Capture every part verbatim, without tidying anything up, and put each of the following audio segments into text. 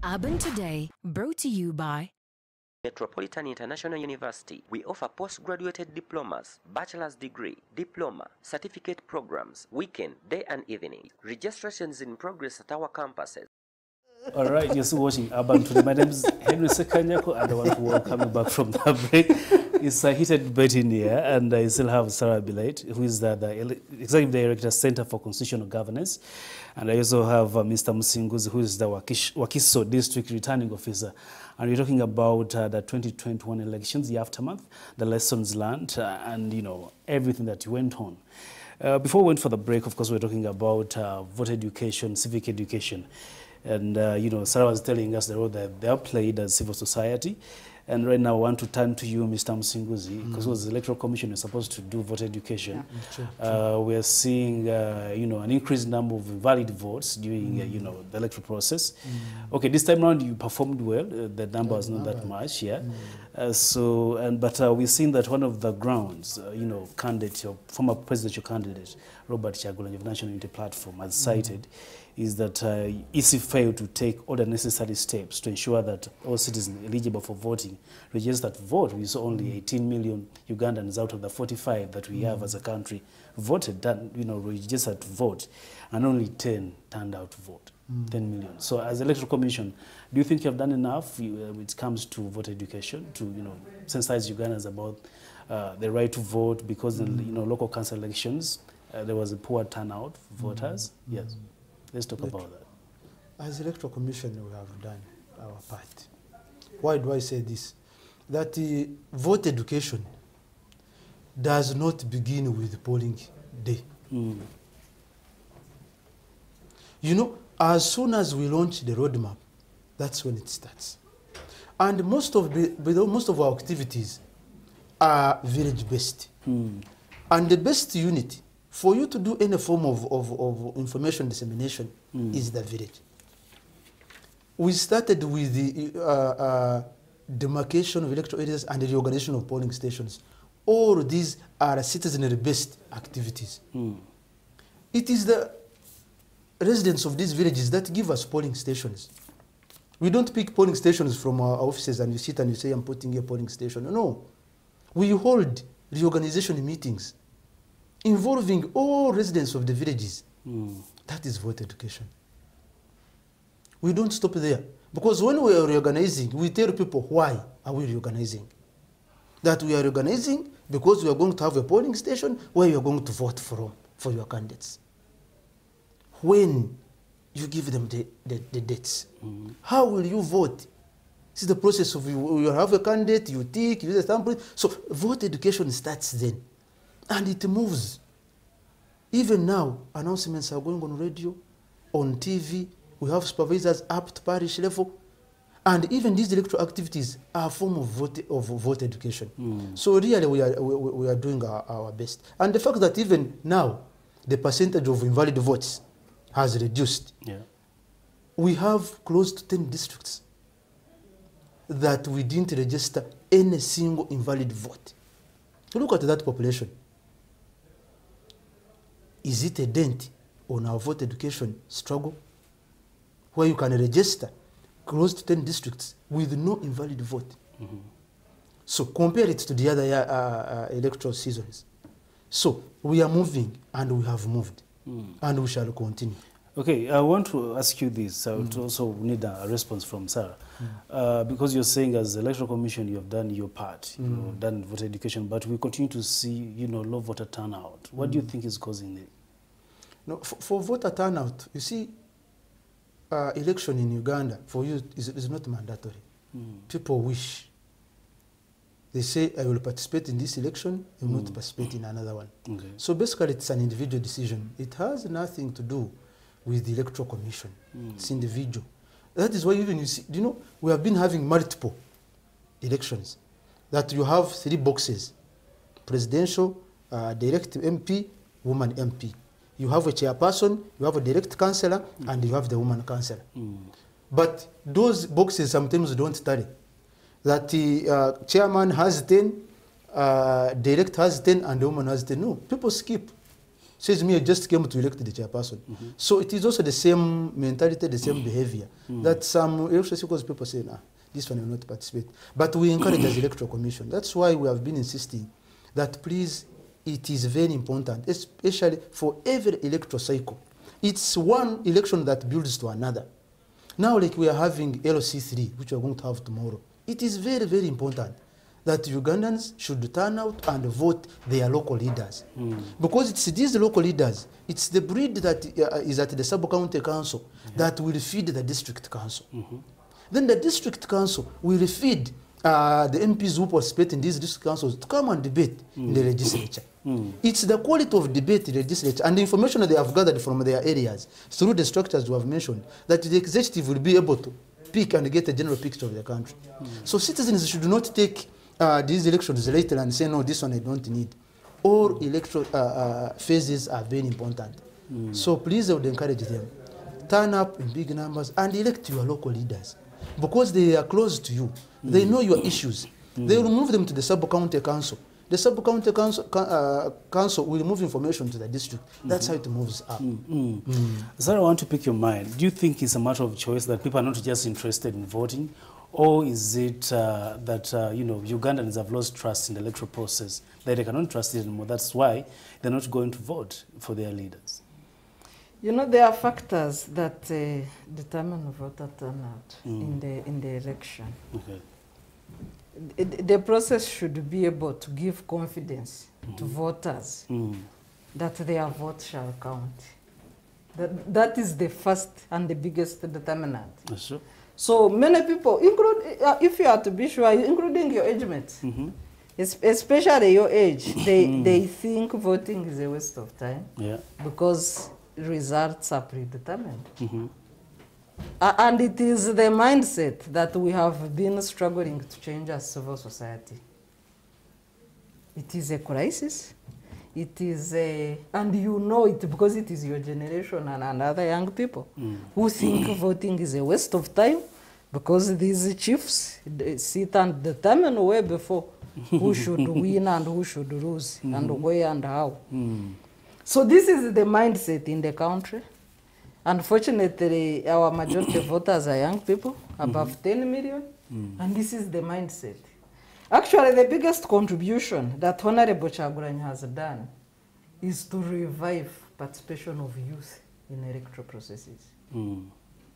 Urban Today, brought to you by Metropolitan International University. We offer postgraduate diplomas, bachelor's degree, diploma, certificate programs, weekend, day and evening. Registration is in progress at our campuses. All right, you're still watching Urban Today. My name is Henry Sekanyako, and I want to welcome you back from the break. It's a heated debate in here, and I still have Sarah Bilate, who is the, the Executive Director, Center for Constitutional Governance. And I also have uh, Mister Musinguzi, who is the Wakish, Wakiso District Returning Officer. And we're talking about uh, the twenty twenty-one elections, the aftermath, the lessons learned, uh, and, you know, everything that went on. Uh, before we went for the break, of course, we we're talking about uh, voter education, civic education. And, uh, you know, Sarah was telling us the role that they have played as civil society. And right now I want to turn to you, Mister Musinguzi, because mm. was the Electoral Commission is supposed to do voter education. Yeah. True, true. Uh, we are seeing, uh, you know, an increased number of invalid votes during, mm. uh, you know, the electoral process. Mm. Okay, this time around you performed well. Uh, the number yeah, was not number. that much, yeah. Mm. Uh, so, and but uh, we've seen that one of the grounds, uh, you know, candidate, your former presidential candidate, Robert Kyagulanyi of National Unity Platform, has mm. cited, is that uh, E C failed to take all the necessary steps to ensure that all citizens eligible for voting registered vote. We saw only eighteen million Ugandans out of the forty-five that we mm. have as a country voted, that, you know, registered to vote, and only ten turned out to vote, mm. ten million. So as Electoral Commission, do you think you have done enough you, uh, when it comes to voter education to, you know, sensitize Ugandans about uh, the right to vote? Because mm. in, you know, local council elections, uh, there was a poor turnout for voters. Mm. Yes. Let's talk about that. As Electoral Commission, we have done our part. Why do I say this? That the vote education does not begin with polling day. Mm. You know, as soon as we launch the roadmap, that's when it starts. And most of, the, most of our activities are village-based. Mm. And the best unit for you to do any form of, of, of information dissemination mm. is the village. We started with the uh, uh, demarcation of electoral areas and the reorganization of polling stations. All of these are citizenry-based activities. Mm. It is the residents of these villages that give us polling stations. We don't pick polling stations from our offices and you sit and you say, I'm putting a polling station. No. We hold reorganization meetings involving all residents of the villages. Mm. That is voter education. We don't stop there. Because when we are reorganizing, we tell people why are we reorganizing. That we are reorganizing because we are going to have a polling station where you are going to vote from, for your candidates. When you give them the, the, the dates, mm. how will you vote? This is the process of you, you have a candidate, you tick, you use a sample. So vote education starts then. And it moves. Even now, announcements are going on radio, on T V. We have supervisors up to parish level. And even these electoral activities are a form of vote, of vote education. Mm. So really, we are, we, we are doing our, our best. And the fact that even now, the percentage of invalid votes has reduced. Yeah. We have close to ten districts that we didn't register any single invalid vote. Look at that population. Is it a dent on our vote education struggle where you can register close to ten districts with no invalid vote? Mm-hmm. So compare it to the other uh, uh, electoral seasons. So we are moving and we have moved mm. and we shall continue. Okay, I want to ask you this. I would mm. also need a response from Sarah. Mm. Uh, because you're saying as the Electoral Commission, you have done your part, you mm. know, done voter education, but we continue to see, you know, low voter turnout. What mm. do you think is causing it? No, for, for voter turnout, you see, uh, election in Uganda, for you, is, is not mandatory. Mm. People wish. They say, I will participate in this election, I will mm. not participate in another one. Okay. So basically, it's an individual decision. It has nothing to do with the Electoral Commission. Mm. It's individual. That is why even you see, you know, we have been having multiple elections. That you have three boxes. Presidential, uh, direct M P, woman M P. You have a chairperson, you have a direct councillor, mm. and you have the woman councillor. Mm. But those boxes sometimes don't tally. That the uh, chairman has ten, uh, direct has ten, and the woman has ten. No, people skip. says me, I just came to elect the chairperson. Mm-hmm. So it is also the same mentality, the same behavior mm-hmm. that some electoral people say, nah, this one will not participate. But we encourage as electoral commission. That's why we have been insisting that please, it is very important, especially for every electoral cycle. It's one election that builds to another. Now, like we are having L C three, which we are going to have tomorrow, it is very, very important that Ugandans should turn out and vote their local leaders. Mm. Because it's these local leaders, it's the breed that uh, is at the sub-county council mm-hmm. that will feed the district council. Mm-hmm. Then the district council will feed uh, the M Ps who participate in these district councils to come and debate mm. in the legislature. Mm. It's the quality of debate in the legislature and the information that they have gathered from their areas through the structures we have mentioned that the executive will be able to pick and get a general picture of the country. Mm. So citizens should not take uh, these elections later and say, no, this one I don't need. All electoral uh, uh, phases are very important. Mm. So please, I would encourage them. Turn up in big numbers and elect your local leaders because they are close to you. Mm. They know your issues. Mm. They will move them to the sub-county council. The sub-county council, uh, council will move information to the district. That's mm-hmm. how it moves up. Mm-hmm. Mm. Sir, I want to pick your mind. Do you think it's a matter of choice that people are not just interested in voting? Or is it uh, that, uh, you know, Ugandans have lost trust in the electoral process, that they cannot trust it anymore? That's why they're not going to vote for their leaders. You know, there are factors that uh, determine voter turnout mm. in, the, in the election. Okay. It, the process should be able to give confidence mm-hmm. to voters mm. that their vote shall count. That, that is the first and the biggest determinant. That's true. So many people, include, uh, if you are to be sure, including your age mates, mm-hmm. especially your age, they, mm. they think voting is a waste of time yeah. because results are predetermined. Mm-hmm. Uh, and it is the mindset that we have been struggling to change as civil society. It is a crisis. It is a, and you know it because it is your generation and, and other young people mm. who think voting is a waste of time because these chiefs sit and determine way before who should win and who should lose mm. and where and how. Mm. So this is the mindset in the country. Unfortunately, our majority of voters are young people, above mm-hmm. ten million, mm. and this is the mindset. Actually, the biggest contribution that Honorable Kyagulanyi has done is to revive participation of youth in electoral processes. Mm.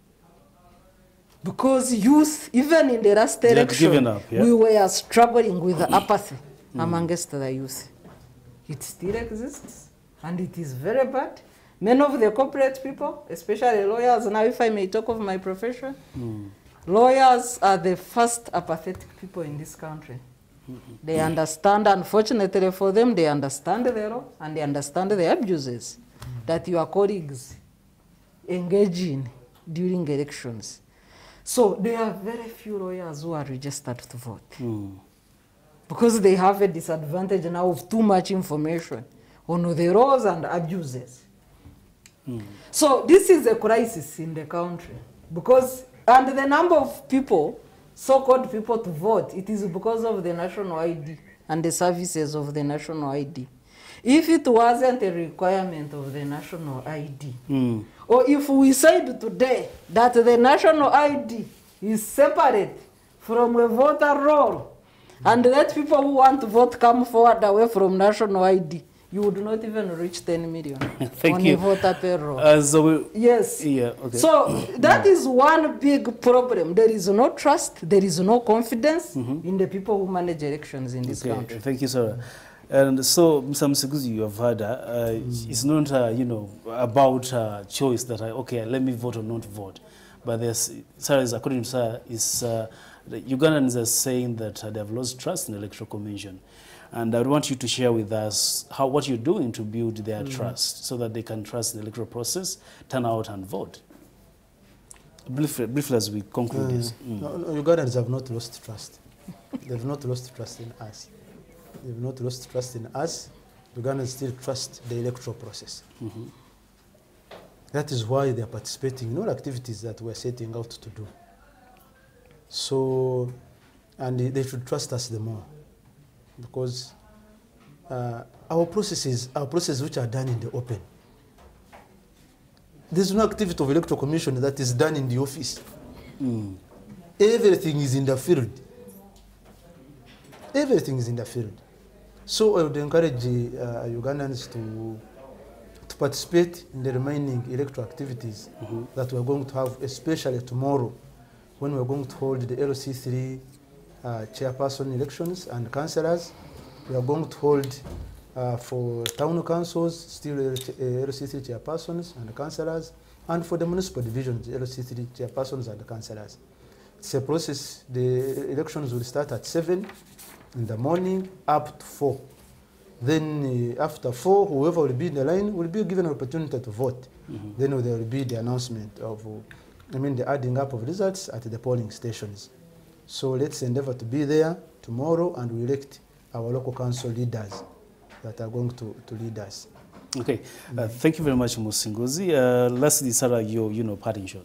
Because youth, even in the last election, up, yeah? we were struggling with the apathy mm. amongst the youth. It still exists, and it is very bad. Many of the corporate people, especially lawyers, now if I may talk of my profession, mm. lawyers are the first apathetic people in this country. Mm-hmm. They understand, unfortunately for them, they understand the law and they understand the abuses mm. that your colleagues engage in during elections. So there are very few lawyers who are registered to vote mm. because they have a disadvantage now of too much information on the laws and abuses. Mm. So this is a crisis in the country because, and the number of people, so-called people to vote, it is because of the national I D and the services of the national I D. If it wasn't a requirement of the national I D, mm. or if we said today that the national I D is separate from a voter roll, mm. and let people who want to vote come forward away from national I D, you would not even reach ten million Thank on you. a voter payroll. Uh, so we, yes. Yeah, okay. So that is one big problem. There is no trust, there is no confidence mm-hmm. in the people who manage elections in this okay. country. Thank you, Sarah. And so, Mister Msiguzi, you have heard, uh, mm. it's not, uh, you know, about uh, choice that, I, okay, let me vote or not vote. But there's, Sarah, is, according to Sarah, is, uh, the Ugandans are saying that uh, they have lost trust in the Electoral Commission. And I would want you to share with us how, what you're doing to build their mm. trust so that they can trust the electoral process, turn out and vote. Briefly, briefly as we conclude mm. this. Mm. No, no, Ugandans have not lost trust. They've not lost trust in us. They've not lost trust in us. Ugandans still trust the electoral process. Mm-hmm. That is why they are participating in all activities that we're setting out to do. So, and they should trust us the more. Because uh, our processes, our processes which are done in the open. There's no activity of electoral commission that is done in the office. Mm. Everything is in the field. Everything is in the field. So I would encourage uh, Ugandans to, to participate in the remaining electoral activities mm-hmm. that we are going to have, especially tomorrow, when we are going to hold the L C three uh, chairperson elections and councillors. We are going to hold uh, for town councils, still uh, L C three chairpersons and councillors, and for the municipal divisions, L C three chairpersons and councillors. It's a process. The elections will start at seven in the morning up to four. Then uh, after four, whoever will be in the line will be given an opportunity to vote. Mm-hmm. Then there will be the announcement of, uh, I mean, the adding up of results at the polling stations. So let's endeavor to be there tomorrow and we elect our local council leaders that are going to, to lead us. Okay, uh, thank you very much, Musinguzi. Uh, lastly, Sarah, your you know, parting shot.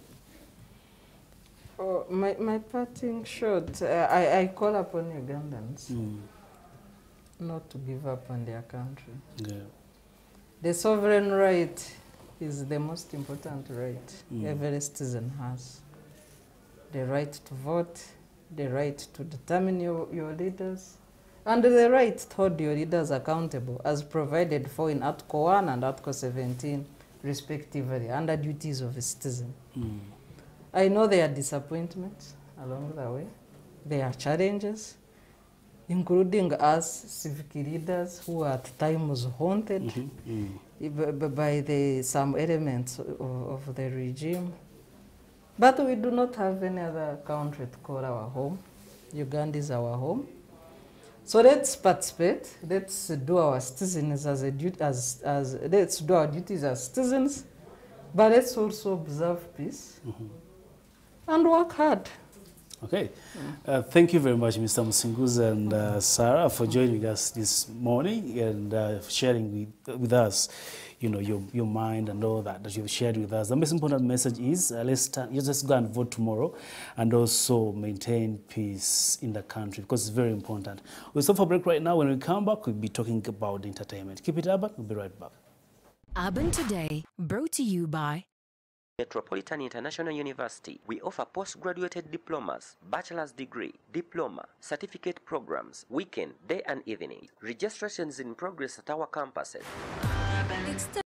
Oh, my, my parting shot, uh, I, I call upon Ugandans mm. not to give up on their country. Yeah. The sovereign right is the most important right mm. every citizen has. The right to vote, the right to determine your, your leaders, and the right to hold your leaders accountable as provided for in Article one and Article seventeen, respectively, under duties of a citizen. Mm. I know there are disappointments along the way. There are challenges, including us civic leaders who are at times haunted mm-hmm. mm. by the, some elements of, of the regime. But we do not have any other country to call our home. Uganda is our home. So let's participate. Let's do our citizens as a duty, as as let's do our duties as citizens, but let's also observe peace mm-hmm. and work hard. Okay. Uh, thank you very much, Mister Musinguzi and uh, Sarah, for joining us this morning and uh, sharing with, with us, you know, your, your mind and all that that you've shared with us. The most important message is uh, let's start, just go and vote tomorrow and also maintain peace in the country because it's very important. We'll stop for a break right now. When we come back, we'll be talking about entertainment. Keep it urban. We'll be right back. Urban Today, brought to you by Metropolitan International University. We offer postgraduate diplomas, bachelor's degree, diploma, certificate programs, weekend, day and evening. Registrations in progress at our campuses.